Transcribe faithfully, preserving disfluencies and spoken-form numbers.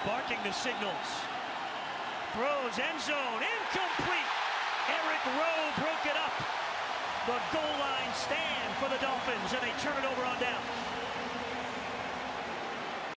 barking the signals. Throws end zone, incomplete. Eric Rowe broke it up. The goal line stand for the Dolphins, and they turn it